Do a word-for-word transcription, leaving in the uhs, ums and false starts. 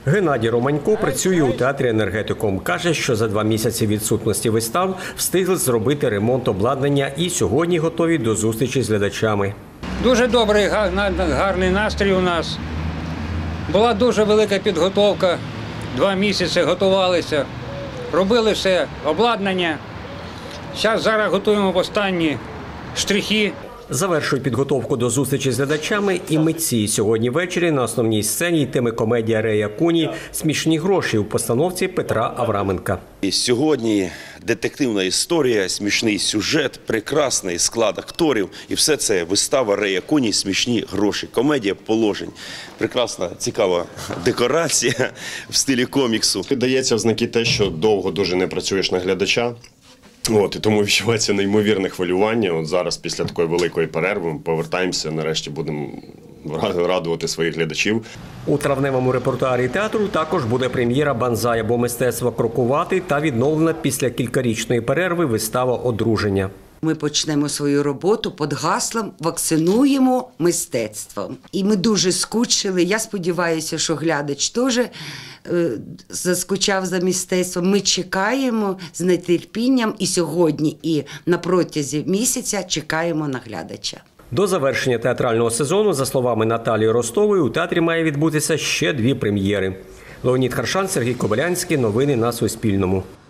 Геннадій Романько працює у театрі «Енергетикум». Каже, що за два місяці відсутності вистав встигли зробити ремонт обладнання і сьогодні готові до зустрічі з глядачами. Дуже добрий, гарний настрій у нас. Була дуже велика підготовка. Два місяці готувалися, робили все, обладнання. Зараз, зараз готуємо останні штрихи. Завершують підготовку до зустрічі з глядачами і митці. Сьогодні ввечері на основній сцені йтиме комедія Рея Куні «Смішні гроші» у постановці Петра Авраменка. І сьогодні детективна історія, смішний сюжет, прекрасний склад акторів. І все це вистава Рея Куні «Смішні гроші». Комедія положень. Прекрасна, цікава декорація в стилі коміксу. Дається в знаки те, що довго дуже не працюєш на глядача. От, і тому відчувається неймовірне хвилювання. От зараз, після такої великої перерви, ми повертаємося, нарешті будемо радувати своїх глядачів. У травневому репертуарі театру також буде прем'єра «Банзай» або «Мистецтво крокувати» та відновлена після кількарічної перерви вистава «Одруження». Ми почнемо свою роботу під гаслом «Вакцинуємо мистецтвом». І ми дуже скучили. Я сподіваюся, що глядач теж е, заскучав за мистецтвом. Ми чекаємо з нетерпінням і сьогодні, і на протязі місяця чекаємо на глядача. До завершення театрального сезону, за словами Наталії Ростової, у театрі має відбутися ще дві прем'єри. Леонід Харшан, Сергій Кобилянський. Новини на Суспільному.